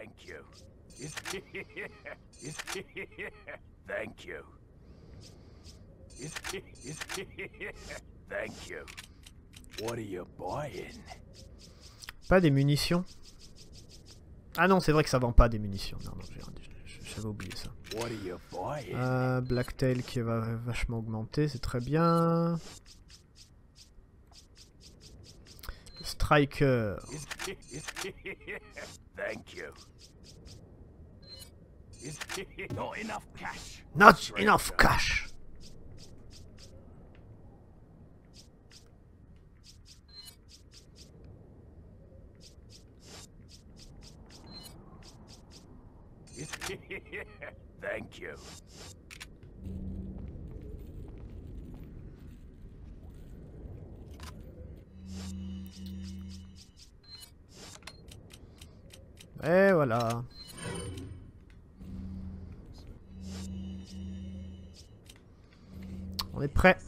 Thank you. Thank you. Thank you. What are you buying? Pas des munitions. Ah non, c'est vrai que ça vend pas des munitions. Non, non, j'avais oublié ça. What are you buying? Blacktail qui va vachement augmenter, c'est très bien. Striker. Thank you. Not enough cash. Not enough cash. Thank you. Et voilà. On est prêt.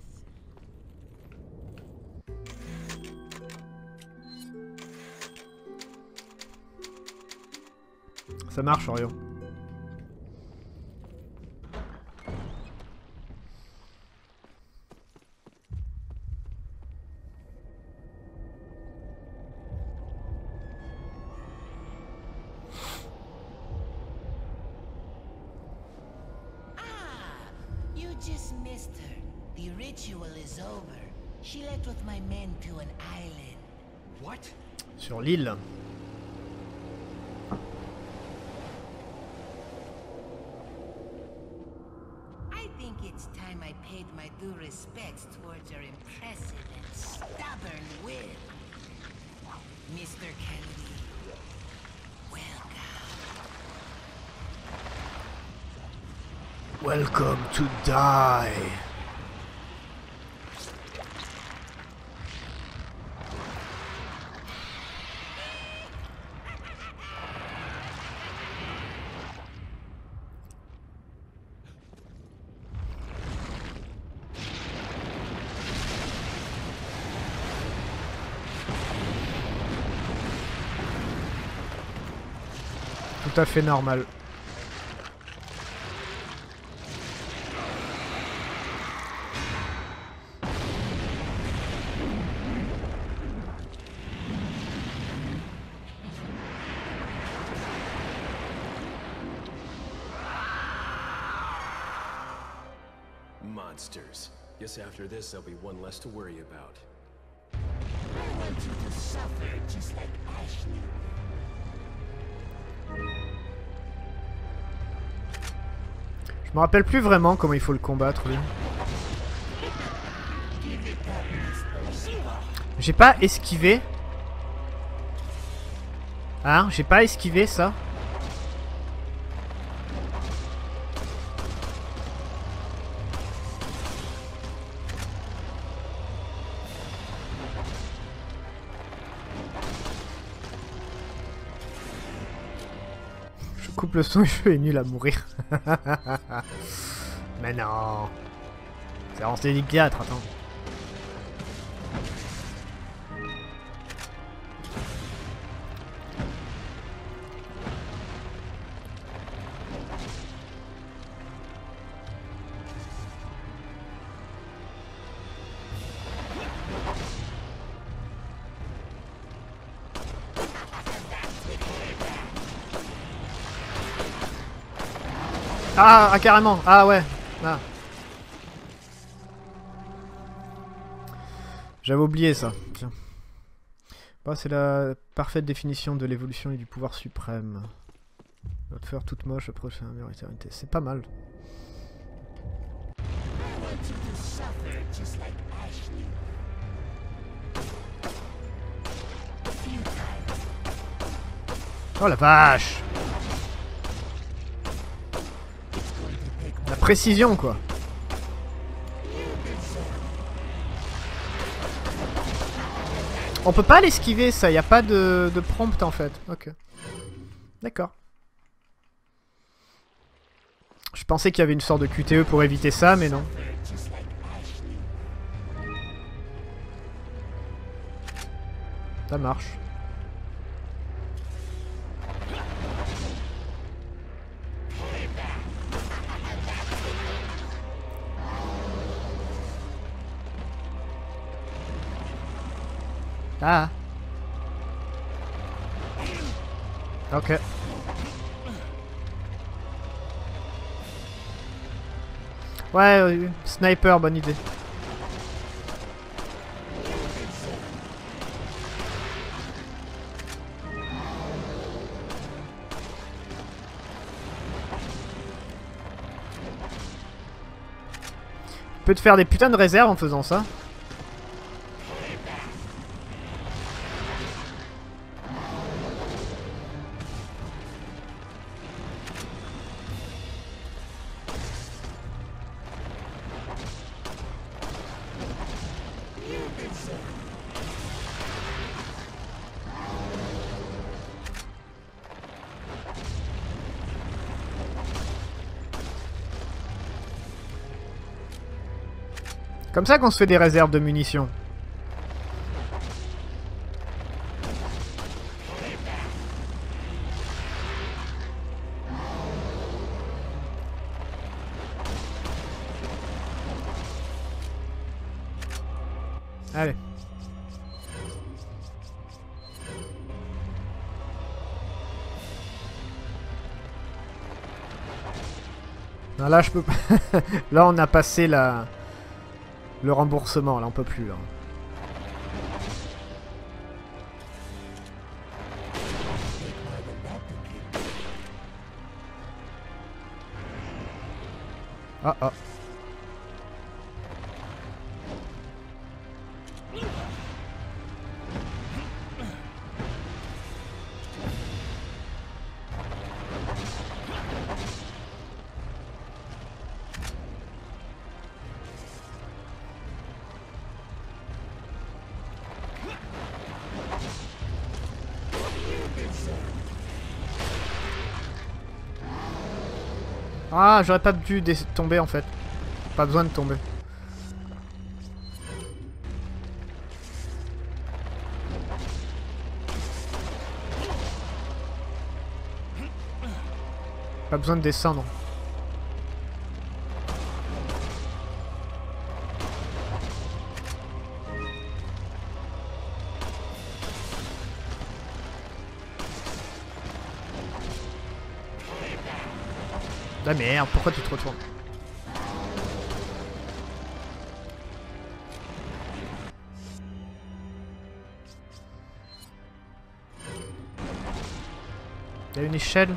Ça marche, Orion. Just missed her. The ritual is over. She left with my men to an island. What? Sur l'île. I think it's time I paid my due respects towards your impressive and stubborn will. Mr. Kennedy, welcome. Welcome to die. Tout à fait normal. Monsters. Guess after this there'll be one less to worry about. I want you to suffer just like Ashley. Je me rappelle plus vraiment comment il faut le combattre, lui. J'ai pas esquivé. Hein? J'ai pas esquivé ça. Coupe le son, je est nul à mourir. Mais non. C'est en Sténique Théâtre, attends. Ah, carrément. Ah ouais. Ah. J'avais oublié ça. Tiens. Bah, c'est la parfaite définition de l'évolution et du pouvoir suprême. Notre fleur toute moche approche la meilleure éternité. C'est pas mal. Oh la vache! La précision, quoi. On peut pas l'esquiver, ça. Y a pas de prompt, en fait. Ok. D'accord. Je pensais qu'il y avait une sorte de QTE pour éviter ça, mais non. Ça marche. Ah. Ok. Ouais, sniper, bonne idée. Tu peux te faire des putains de réserves en faisant ça. Comme ça qu'on se fait des réserves de munitions. Allez. Non, là je peux pas. Là on a passé la... le remboursement, là on peut plus là. Ah ah. Ah, j'aurais pas dû tomber en fait. Pas besoin de tomber. Pas besoin de descendre. Ah merde, pourquoi tu te retournes? Il y a une échelle.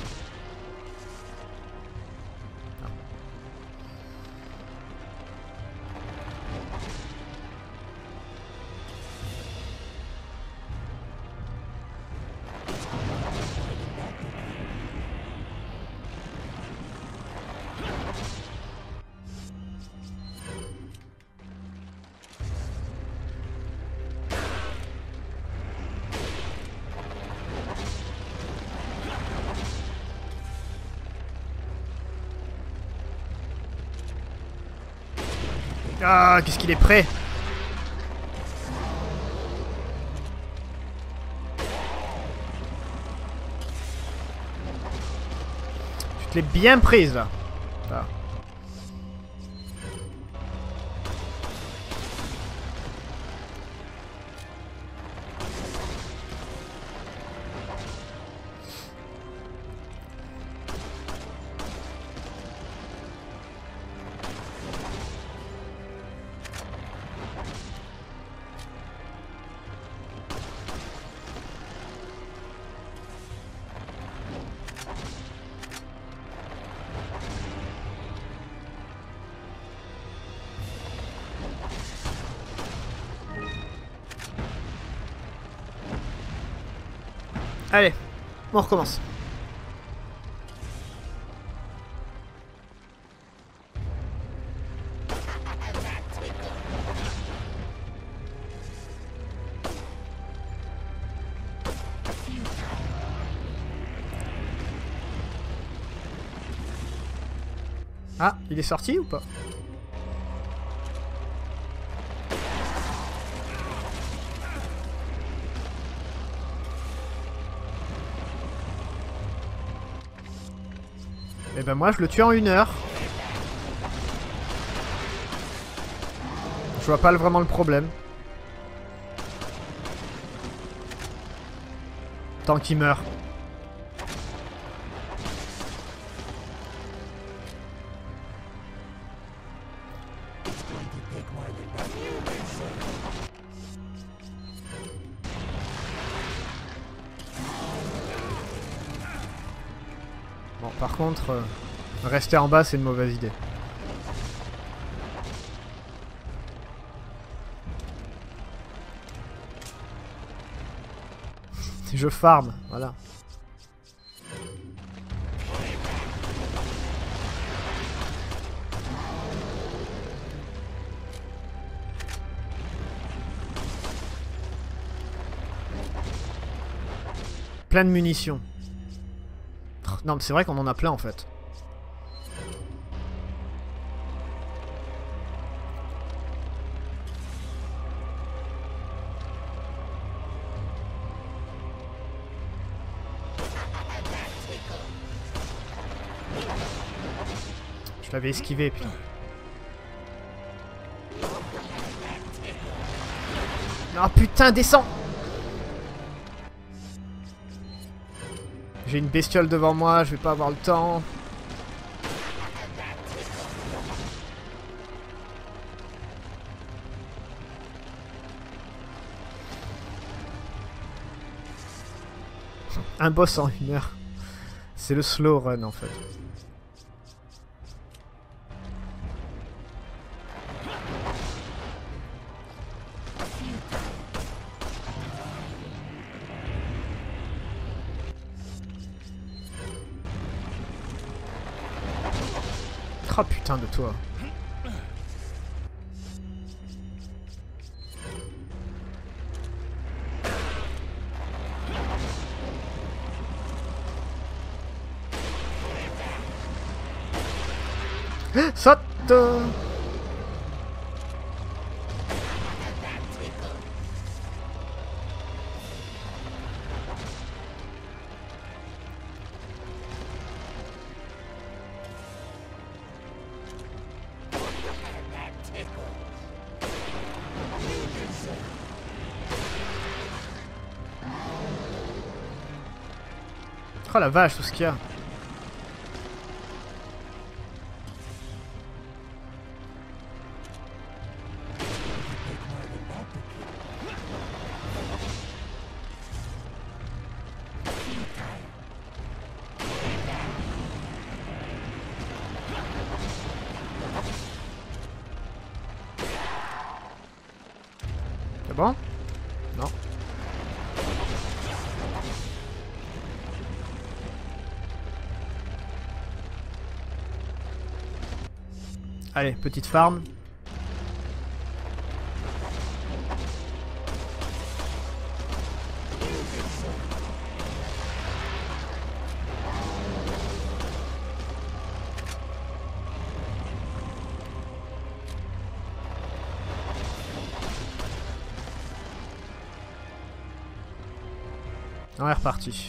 Ah, qu'est-ce qu'il est prêt? Tu te l'es bien prise là. Ah. Allez, on recommence. Ah, il est sorti ou pas? Eh ben moi je le tue en 1 heure. Je vois pas vraiment le problème. Tant qu'il meurt. Bon, par contre, rester en bas, c'est une mauvaise idée. Je farm, voilà. Plein de munitions. Non, mais c'est vrai qu'on en a plein en fait. Je l'avais esquivé, putain. Oh putain, descends! J'ai une bestiole devant moi, je vais pas avoir le temps. Un boss en 1 heure. C'est le slow run en fait. Oh putain de toi. Saute! Oh la vache, tout ce qu'il y a. C'est bon? Non. Allez, petite farm. On est reparti.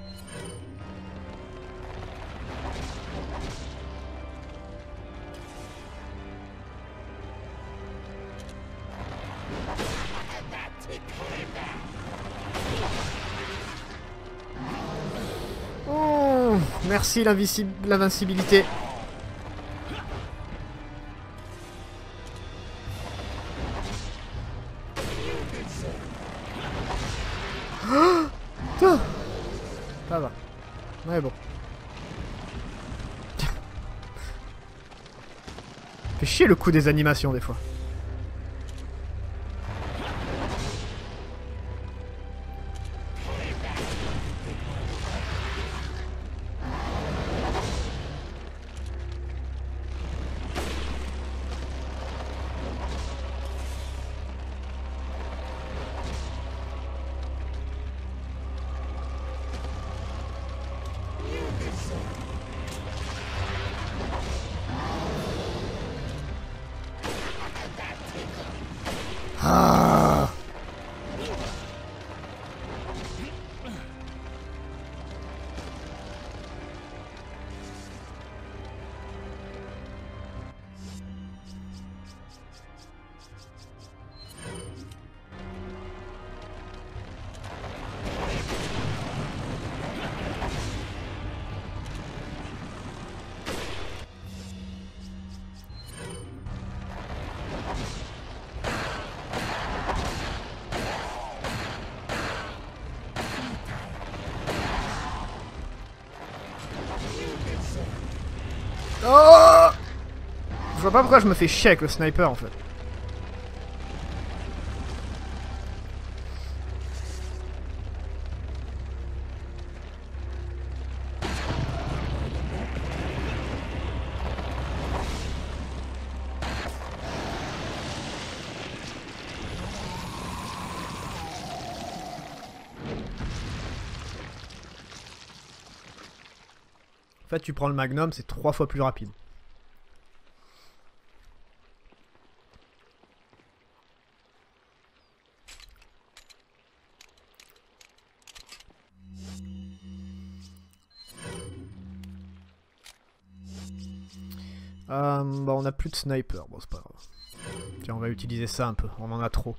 Oh, merci l'invincibilité. Ça va. Ouais, bon. Fait chier le coup des animations des fois. Oh! Je vois pas pourquoi je me fais chier avec le sniper en fait. En fait, tu prends le Magnum, c'est 3 fois plus rapide. Bah on a plus de sniper, bon c'est pas grave. Tiens, on va utiliser ça un peu, on en a trop.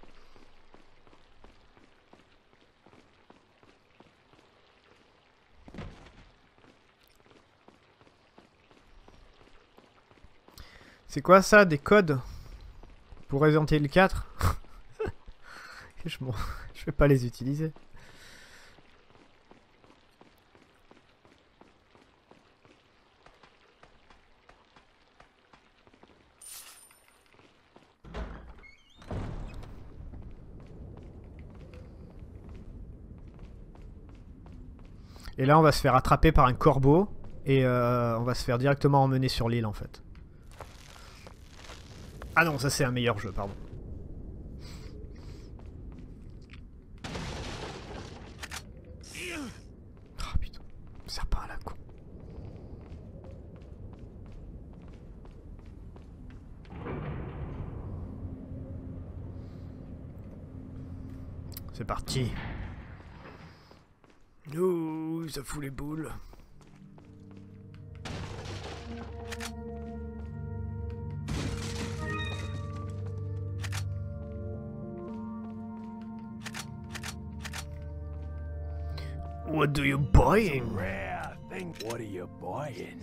C'est quoi ça, des codes pour Resident Evil 4? je vais pas les utiliser. Et là on va se faire attraper par un corbeau et on va se faire directement emmener sur l'île en fait. Ah non, ça c'est un meilleur jeu, pardon. Oh putain, serpent à la con. C'est parti. Ouh, ça fout les boules. What do you buying? Rare thing. What are you buying?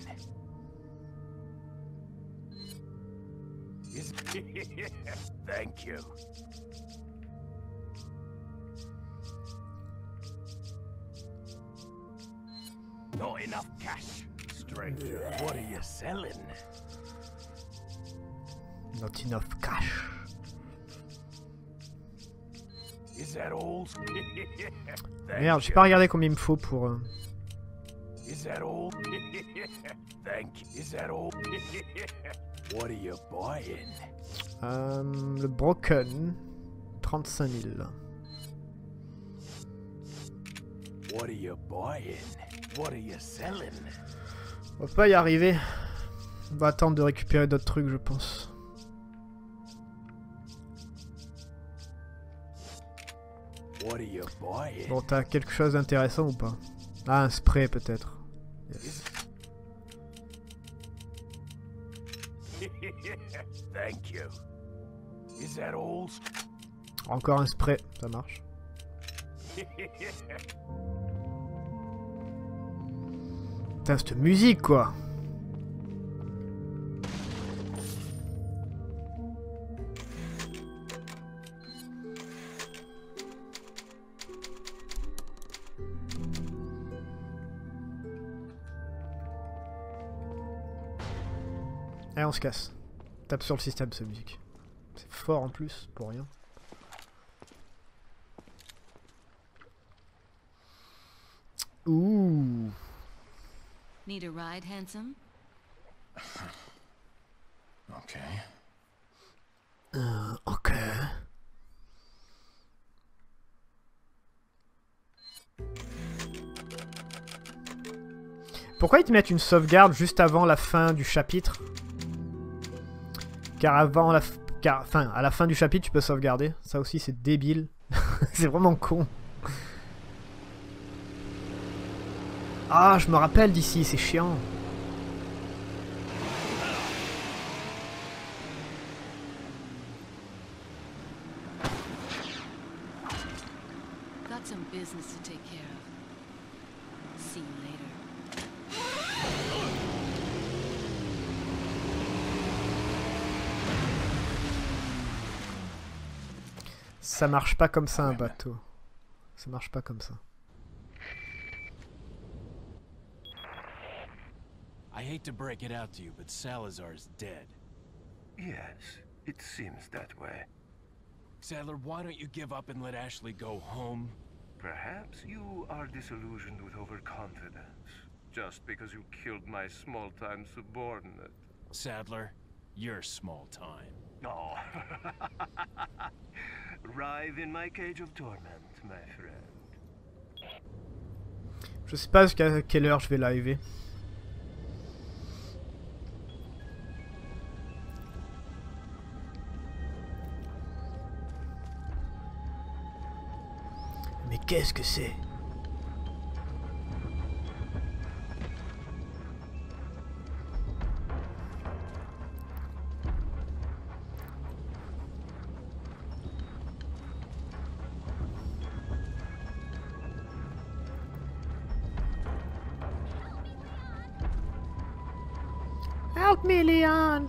Thank you. Not enough cash. Stranger, what are you selling? Not enough cash. Is that all? Merde, j'ai pas regardé combien il me faut pour... Is that all? Thank you. Is that all? What are you buying? Le Broken, 35 000. What are you buying? What are you selling? On va pas y arriver. On va attendre de récupérer d'autres trucs, je pense. What are you buying? Bon, t'as quelque chose d'intéressant ou pas? Ah, un spray peut-être. Yes. Thank you. Is that all? Encore un spray, ça marche. Putain, cette musique quoi! Allez, on se casse. Tape sur le système, cette musique. C'est fort en plus, pour rien. Ouh. Need a ride, handsome? Okay. Ok. Pourquoi ils te mettent une sauvegarde juste avant la fin du chapitre? Car avant la... Enfin, à la fin du chapitre, tu peux sauvegarder. Ça aussi, c'est débile. C'est vraiment con. Ah, je me rappelle d'ici, c'est chiant. Got some business to take care of. See you later. Ça marche pas comme ça un bateau. Ça marche pas comme ça. I hate to break it out to you, but Salazar's dead. Yes, it seems that way. Sadler, why don't you give up and let Ashley go home? Perhaps you are disillusioned with overconfidence, just because you killed my small-time subordinate. Sadler, you're small time. Oh. Writhe in my cage of torment, my friend. Je sais pas jusqu'à quelle heure je vais liver. Mais qu'est-ce que c'est? Help me, Leon!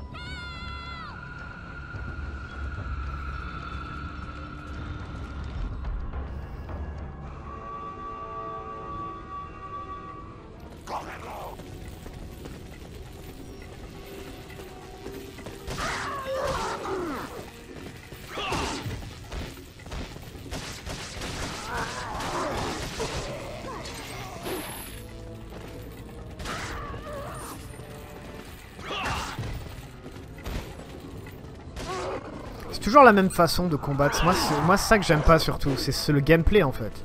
C'est toujours la même façon de combattre. Moi c'est ça que j'aime pas surtout. C'est le gameplay en fait.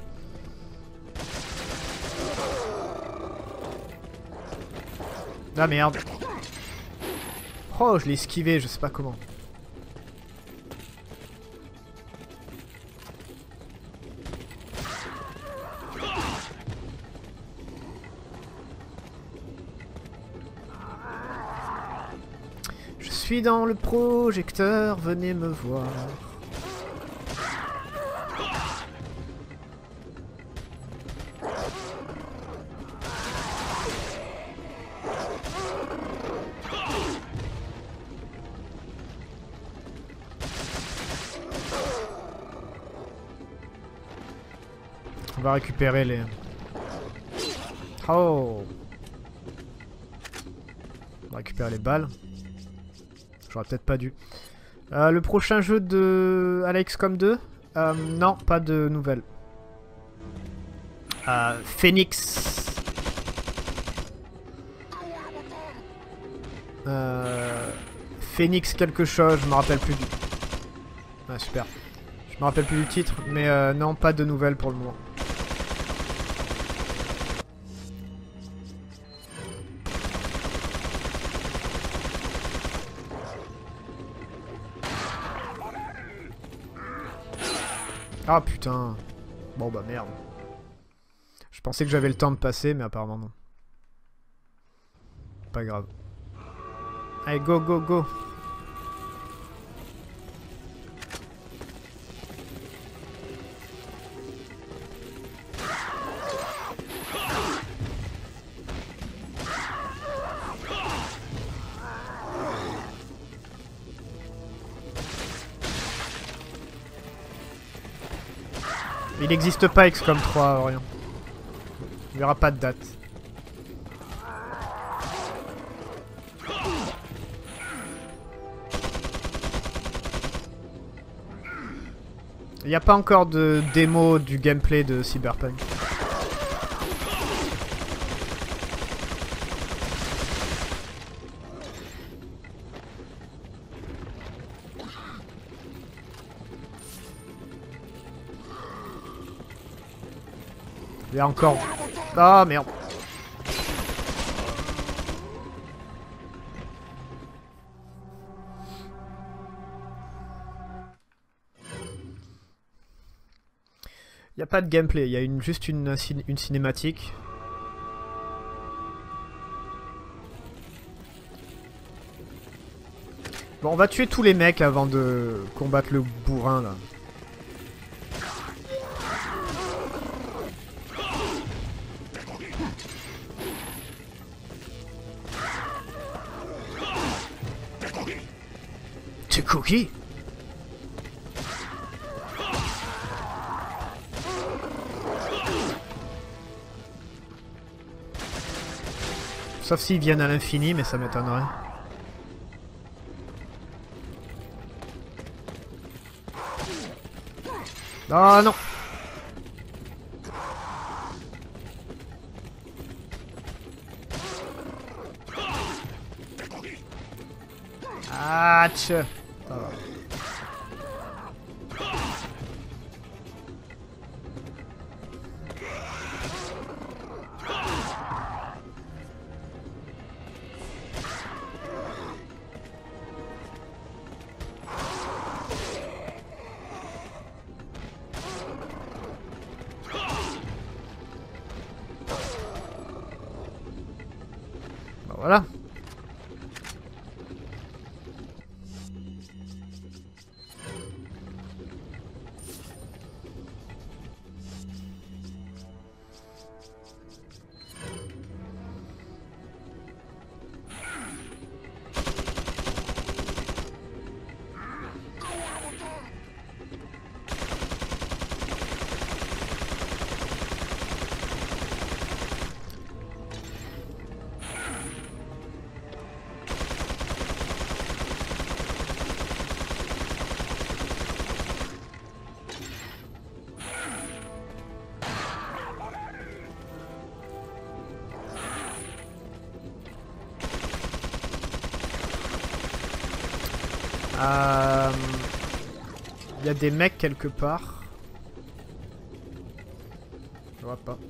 Ah merde. Oh, je l'ai esquivé, je sais pas comment. Je suis dans le projecteur, venez me voir. On va récupérer les... Oh! On va récupérer les balles. J'aurais peut-être pas dû. Le prochain jeu de XCOM 2 non, pas de nouvelles. Phoenix. Phoenix quelque chose, je me rappelle plus du... Ah super. Je me rappelle plus du titre, mais non, pas de nouvelles pour le moment. Ah putain. Bon bah merde. Je pensais que j'avais le temps de passer, mais apparemment non. Pas grave. Allez, go, go, go. Il n'existe pas XCOM 3, rien. Il n'y aura pas de date. Il n'y a pas encore de démo du gameplay de Cyberpunk. Il y a encore... Ah merde. Il n'y a pas de gameplay, il y a juste une cinématique. Bon, on va tuer tous les mecs avant de combattre le bourrin là. C'est Cookie? Sauf s'ils viennent à l'infini, mais ça m'étonnerait. Oh non! Ah, tch! Bah voilà. Il y a des mecs quelque part. Je vois pas.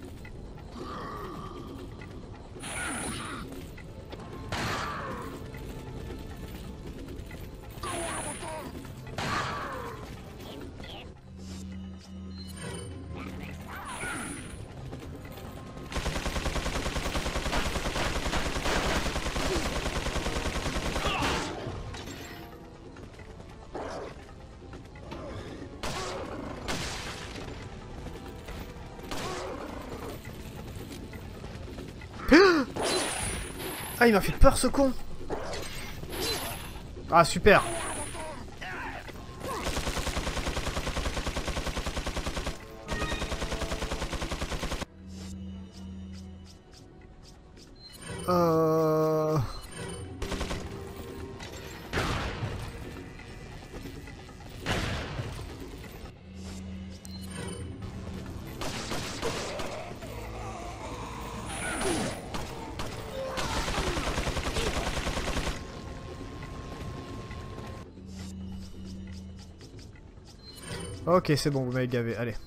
Ah, il m'a fait peur ce con. Ah, super. Ok, c'est bon, vous m'avez gavé, allez.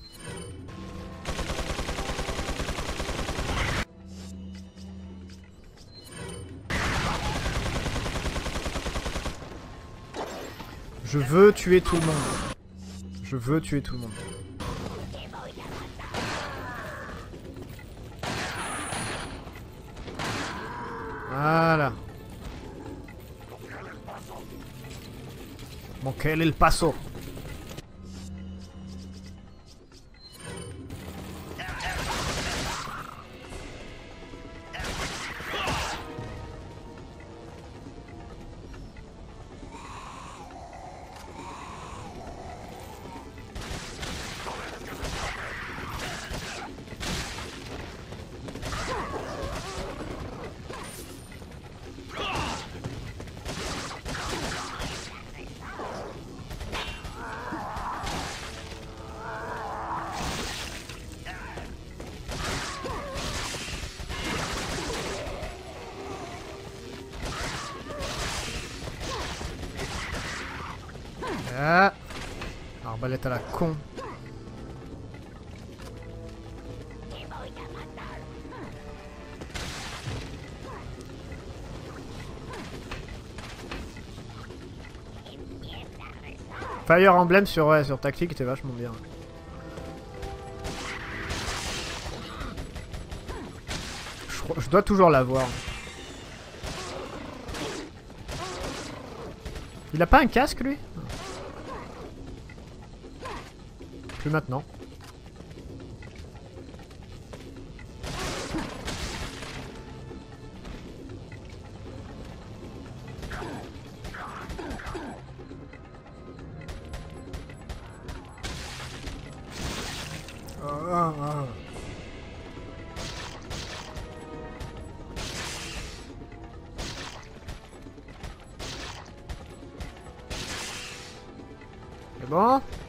Je veux tuer tout le monde. Je veux tuer tout le monde. Voilà. Bon, quel est le passo? Ah, arbalète à la con. Fire Emblem sur, ouais, sur tactique était vachement bien. Je dois toujours l'avoir. Il a pas un casque lui? Plus maintenant. Bon.